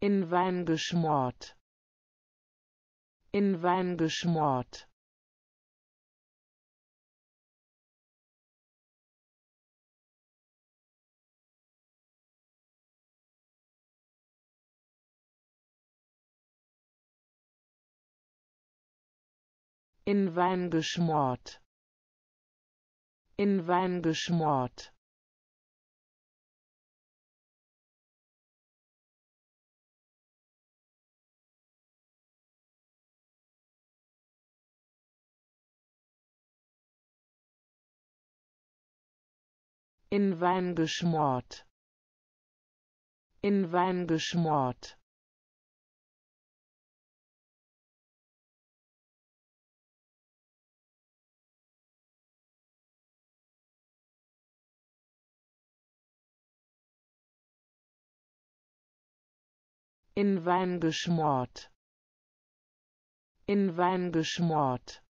in Wein geschmort, in Wein geschmort, in Wein geschmort, in Wein geschmort, in Wein geschmort, in Wein geschmort, in Wein geschmort, in Wein geschmort,